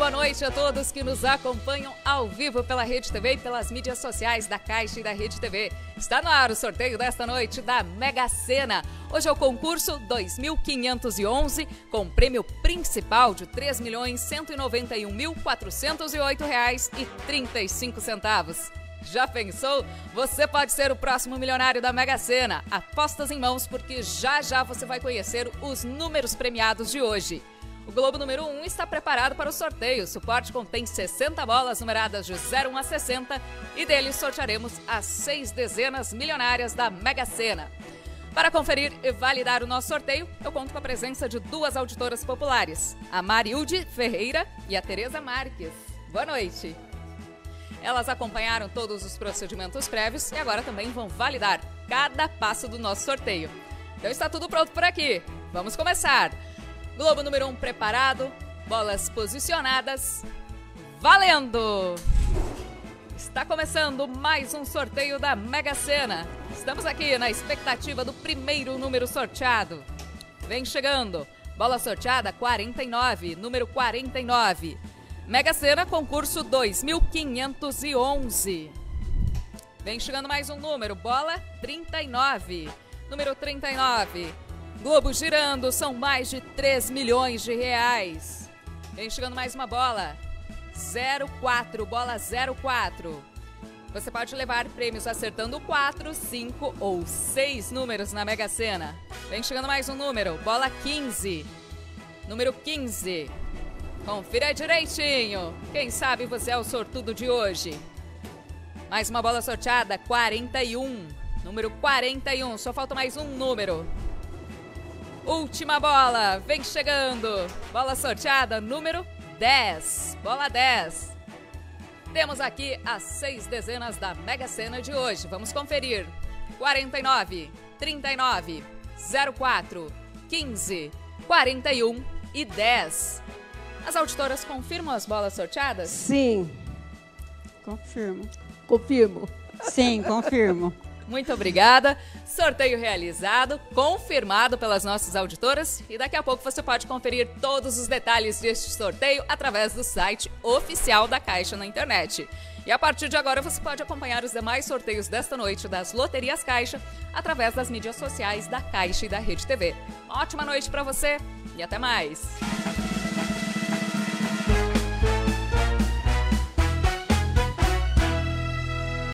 boa noite a todos que nos acompanham ao vivo pela Rede TV e pelas mídias sociais da Caixa e da Rede TV. Está no ar o sorteio desta noite da Mega Sena. Hoje é o concurso 2511, com prêmio principal de R$ 3.191.408,35. Já pensou? Você pode ser o próximo milionário da Mega Sena. Apostas em mãos, porque já já você vai conhecer os números premiados de hoje. O Globo número 1 está preparado para o sorteio. O suporte contém 60 bolas numeradas de 01 a 60 e deles sortearemos as 6 dezenas milionárias da Mega Sena. Para conferir e validar o nosso sorteio, eu conto com a presença de duas auditoras populares, a Marilde Ferreira e a Tereza Marques. Boa noite! Elas acompanharam todos os procedimentos prévios e agora também vão validar cada passo do nosso sorteio. Então está tudo pronto por aqui. Vamos começar! Globo número 1 preparado, bolas posicionadas, valendo! Está começando mais um sorteio da Mega Sena. Estamos aqui na expectativa do primeiro número sorteado. Vem chegando, bola sorteada 49, número 49. Mega Sena, concurso 2511. Vem chegando mais um número, bola 39, número 39. Globo girando, são mais de 3 milhões de reais. Vem chegando mais uma bola. 04, bola 04. Você pode levar prêmios acertando 4, 5 ou 6 números na Mega Sena. Vem chegando mais um número, bola 15. Número 15. Confira direitinho. Quem sabe você é o sortudo de hoje. Mais uma bola sorteada, 41. Número 41, só falta mais um número. Última bola, vem chegando. Bola sorteada, número 10. Bola 10. Temos aqui as 6 dezenas da Mega Sena de hoje. Vamos conferir. 49, 39, 04, 15, 41 e 10. As auditoras confirmam as bolas sorteadas? Sim. Confirmo. Sim, confirmo. Muito obrigada. Sorteio realizado, confirmado pelas nossas auditoras. E daqui a pouco você pode conferir todos os detalhes deste sorteio através do site oficial da Caixa na internet. E a partir de agora você pode acompanhar os demais sorteios desta noite das Loterias Caixa através das mídias sociais da Caixa e da Rede TV. Uma ótima noite para você e até mais!